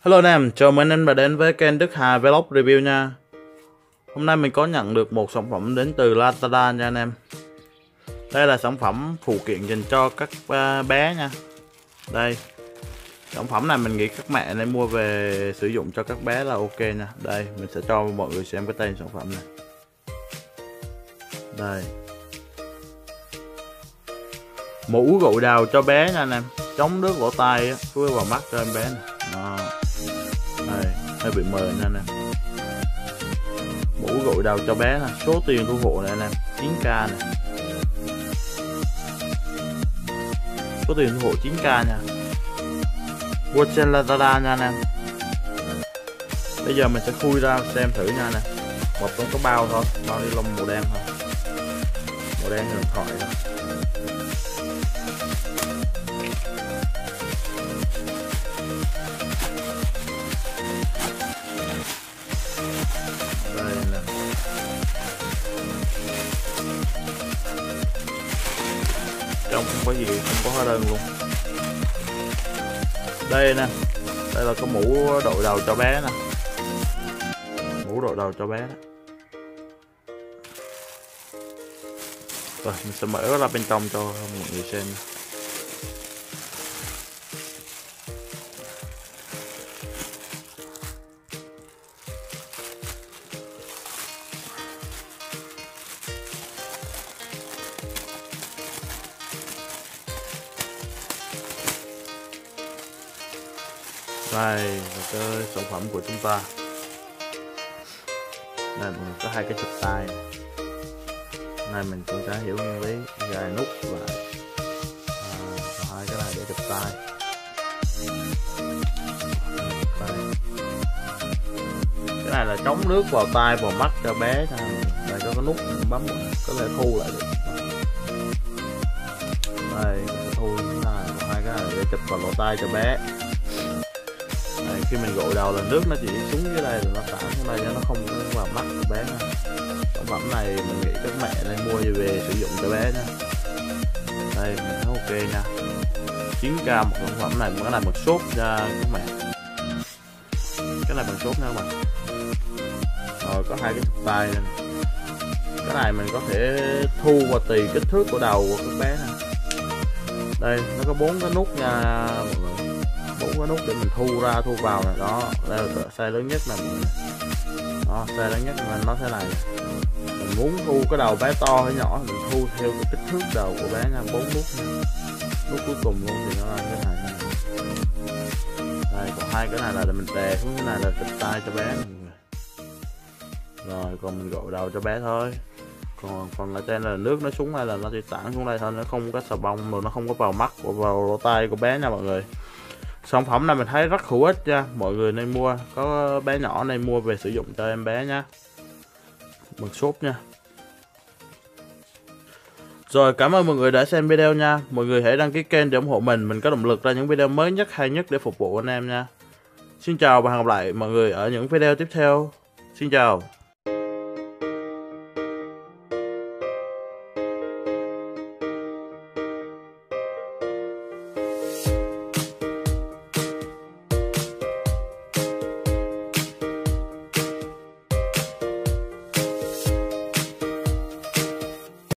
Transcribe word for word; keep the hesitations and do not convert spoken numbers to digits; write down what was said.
Hello anh em, chào mừng anh em đã đến với kênh Đức Hà Vlog Review nha. Hôm nay mình có nhận được một sản phẩm đến từ Lazada nha anh em. Đây là sản phẩm phụ kiện dành cho các bé nha. Đây, sản phẩm này mình nghĩ các mẹ nên mua về sử dụng cho các bé là ok nha. Đây, mình sẽ cho mọi người xem cái tên sản phẩm này. Đây, mũ gội đầu cho bé nha anh em, chống nước lỗ tai, chui vào mắt cho em bé này. Đó. Đây, hơi bị mờ nha anh em. Mũ gội đầu cho bé nè, số tiền thu hộ này anh em, chín k này. Số tiền thu hộ chín k nha. Mua trên Lazada nha anh em. Bây giờ mình sẽ khui ra xem thử nha anh em. Một trong có bao thôi, bao ni lông màu đen thôi. Màu đen huyền thoại thôi. Đây nè. Trong không có gì, không có hóa đơn luôn. Đây nè, đây là có mũ đội đầu cho bé nè, mũ đội đầu cho bé đó. Rồi mình sẽ mở ra bên trong cho mọi người xem. Đây là cái sản phẩm của chúng ta. Đây mình có hai cái chụp tay này. Này mình cũng đã hiểu nguyên lý gài nút và à, hai cái này để chụp tay. Cái này là chống nước vào tai vào mắt cho bé nha. Đây có cái nút bấm có thể thu lại được. Đây sẽ thu như thế này, hai cái này để chụp vào lỗ tai cho bé. Đây, khi mình gội đầu là nước nó chỉ xuống dưới đây rồi nó tản xuống đây cho nó không vào mắt của bé nha. Sản phẩm này mình nghĩ các mẹ nên mua về sử dụng cho bé nha. Đây mình thấy ok nha, chín k một sản phẩm này, cái này bằng xốp nha các mẹ, cái này bằng xốp nha các bạn. Rồi có hai cái chụp tay này. Cái này mình có thể thu và tùy kích thước của đầu của các bé nè. Đây nó có bốn cái nút nha mọi người, bốn cái nút để mình thu ra thu vào này. Đó, đây là size lớn nhất này. Đó, size lớn nhất là nó thế này. Mình muốn thu cái đầu bé to hay nhỏ mình thu theo cái kích thước đầu của bé nha, bốn nút nha. Nút cuối cùng luôn thì nó là thế này nha. Đây còn hai cái này là để mình đè xuống, cái này là chụp tay cho bé này. Rồi còn mình gội đầu cho bé thôi. Còn còn lại trên là nước nó xuống đây là nó chỉ tản xuống đây thôi, nó không có xà bông rồi, nó không có vào mắt vào lỗ tai của bé nha mọi người. Sản phẩm này mình thấy rất hữu ích nha, mọi người nên mua, có bé nhỏ nên mua về sử dụng cho em bé nha, bằng xốp nha. Rồi cảm ơn mọi người đã xem video nha, mọi người hãy đăng ký kênh để ủng hộ mình, mình có động lực ra những video mới nhất hay nhất để phục vụ anh em nha. Xin chào và hẹn gặp lại mọi người ở những video tiếp theo. Xin chào.